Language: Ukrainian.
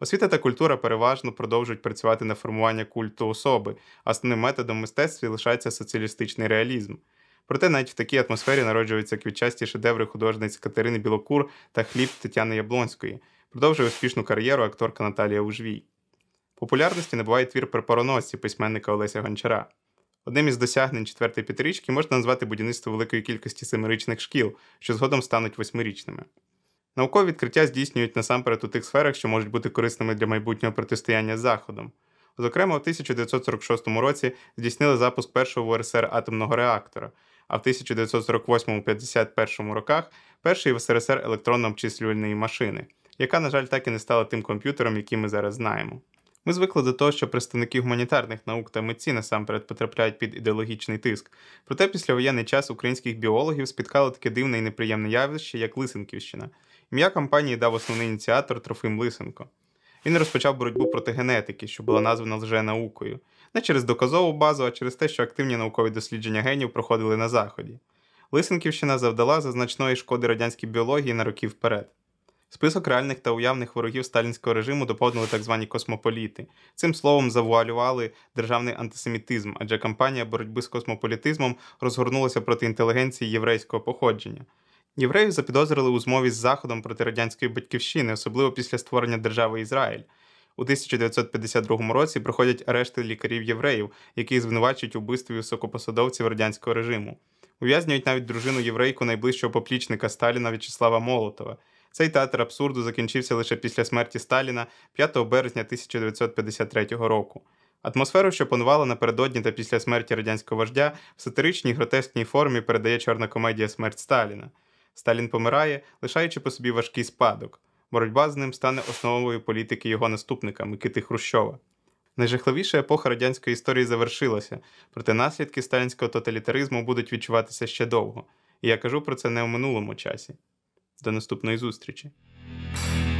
Освіта та культура переважно продовжують працювати на формування культу особи, а основним методом мистецтва лишається соціалістичний реалізм. Проте навіть в такій атмосфері народжуються квітчасті шедеври художниць Катерини Білокур та Хліб Тетяни Яблонської. Продовжує успішну кар'єру акторка Наталія Ужвій. Популярності набуває твір «Прапороносці» письменника Олеся Гончара. Одним із досягнень четвертої п'ятирічки можна назвати будівництво великої кількості семирічних шкіл, що згодом стануть восьмирічними. Наукові відкриття здійснюють насамперед у тих сферах, що можуть бути корисними для майбутнього протистояння з Заходом. Зокрема, у 1946 році здійснили запуск першого в УРСР атомного реактора, а в 1948-51 роках першої в СРСР електронно-обчислювальної машини, яка, на жаль, так і не стала тим комп'ютером, який ми зараз знаємо. Ми звикли до того, що представники гуманітарних наук та митці насамперед потрапляють під ідеологічний тиск. Проте післявоєнний час українських біологів спіткало таке дивне і неприємне явище, як Лисенківщина. Ім'я кампанії дав основний ініціатор Трофим Лисенко. Він розпочав боротьбу проти генетики, що була названа лженаукою. Не через доказову базу, а через те, що активні наукові дослідження генів проходили на Заході. Лисенківщина завдала значної шкоди радянській біології на роки вперед. Список реальних та уявних ворогів сталінського режиму доповнили так звані космополіти. Цим словом завуалювали державний антисемітизм, адже кампанія боротьби з космополітизмом розгорнулася проти інтелігенції єврейського походження. Євреїв запідозрили у змові з Заходом проти радянської батьківщини, особливо після створення держави Ізраїль. У 1952 році проходять арешти лікарів-євреїв, які звинувачують у вбивстві високопосадовців радянського режиму. Ув'язнюють навіть дружину-єврейку найближчого поплічника Сталіна В'ячеслава Молотова. Цей театр абсурду закінчився лише після смерті Сталіна 5 березня 1953 року. Атмосферу, що панувала напередодні та після смерті радянського вождя, в сатиричній гротескній формі передає чорна комедія «Смерть Сталіна». Сталін помирає, лишаючи по собі важкий спадок. Боротьба з ним стане основою політики його наступника Микити Хрущова. Найжахливіша епоха радянської історії завершилася, проте наслідки сталінського тоталітаризму будуть відчуватися ще довго. І я кажу про це не у минулому часі. До наступної зустрічі.